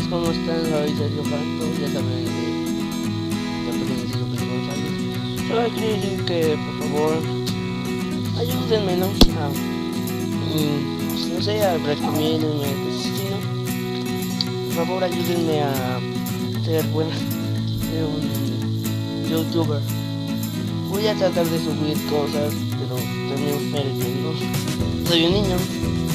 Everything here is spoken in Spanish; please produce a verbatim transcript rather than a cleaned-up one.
¿cómo están? Soy Sergio Franco, ya saben que ya pertenece a Luis González. Solo quería decir que por favor ayúdenme, ¿no? A, mm, no sé, a recomiéndenme pues sí, ¿no? Por favor ayúdenme a ser buena, ser un youtuber. Voy a tratar de subir cosas, pero también mereciendo. Soy un niño.